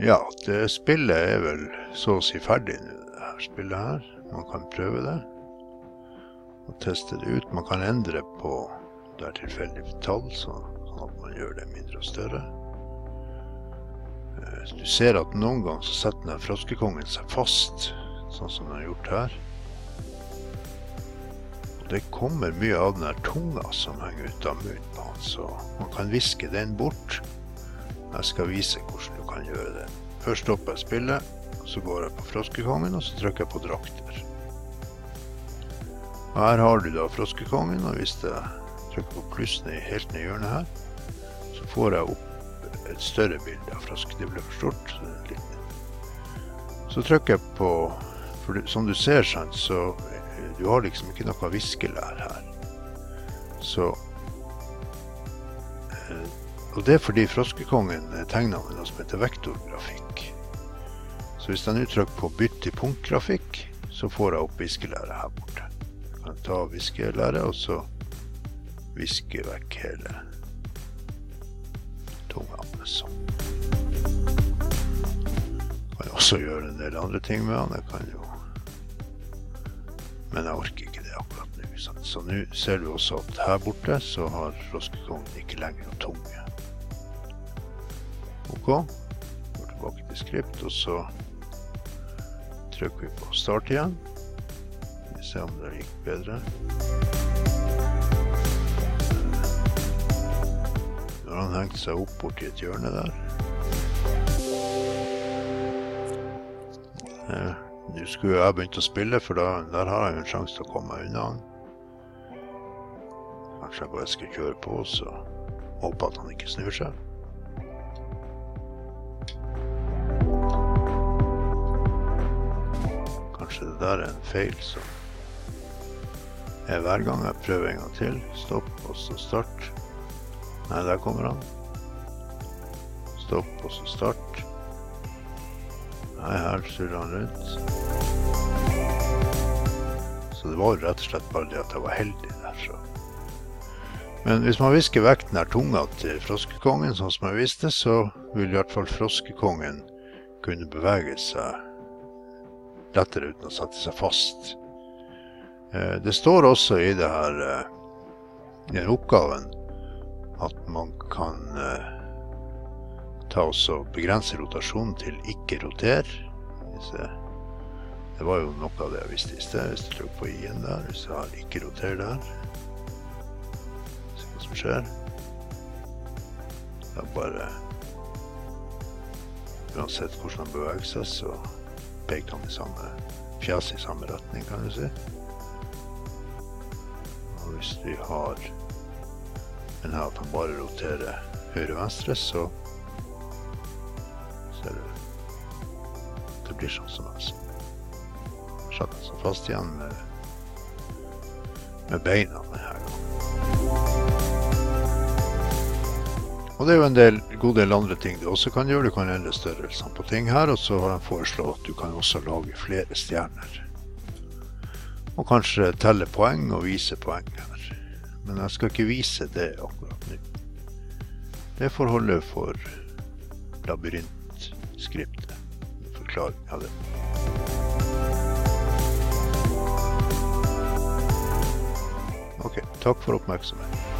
Ja, det spillet vel så å si ferdig nå, det her spillet her. Man kan prøve det og teste det ut. Man kan endre på det tilfeldige tall, sånn at man gjør det mindre og større. Du ser at noen gang så setter den froskekongen seg fast, sånn som den har gjort her. Og det kommer mye av den tunga som henger ut av munnen på han, så man kan viske den bort. Jeg skal vise hvordan du kan gjøre det. Først stopper jeg spillet, så går jeg på froskekongen, og så trykker jeg på drakter. Og her har du da froskekongen, og hvis jeg trykker på plussen helt ned i hjørnet her, så får jeg opp et større bilde av frosken. Det ble for stort, så det er litt. Så trykker jeg på, for som du ser sånn, så du har liksom ikke noe viskelær her. Så, og det er fordi froskekongen tegner med noe som heter vektorgrafikk. Så hvis jeg nå trykker på bytt til punktgrafikk, så får jeg opp viskelæret her borte. Jeg kan ta viskelæret, og så viske vekk hele tunga. Sånn. Jeg kan også gjøre en del andre ting med han, jeg kan jo, men jeg orker ikke det akkurat nå. Så nå ser du også at her borte så har froskekongen ikke lenger noe tunge. Ok, går tilbake til skript, og så trykker vi på start igjen. Vi ser om det gikk bedre. Nå har han hengt seg opp bort i et hjørne der. Nå skulle jeg begynt å spille, for der har jeg jo en sjanse til å komme meg unna han. Kanskje jeg bare skal kjøre på, så håper at han ikke snur seg. Kanskje det der er en feil som er hver gang. Jeg prøver en gang til. Stopp, og så start. Nei, der kommer han. Stopp, og så start. Nei, her surrer han rundt. Så det var rett og slett bare det at jeg var heldig der, så. Men hvis man visker vekk den her tunga til froskekongen, sånn som jeg visste, så vil i hvert fall froskekongen kunne bevege seg lettere uten å sette seg fast. Det står også i det her, i den oppgaven, at man kan ta også begrense rotasjonen til ikke roter. Det var jo noe av det jeg visste i sted. Hvis du trykker på i-en der, hvis jeg har ikke roter der. Se hva som skjer. Det er bare, uansett hvordan han beveger seg, så peker han i samme fjas i samme retning, kan du si. Og hvis vi har men her at han bare roterer høyre-venstre, så ser du det blir sånn som altså. Jeg satt den så fast igjen med beina denne gangen. Og det er jo en god del andre ting du også kan gjøre. Du kan endre størrelsen på ting her, og så har jeg foreslått at du kan også lage flere stjerner. Og kanskje telle poeng og vise poeng her. Men jeg skal ikke vise det akkurat nå. Det får holde for labyrintskriptet. Forklaring av det. Ok, takk for oppmerksomheten.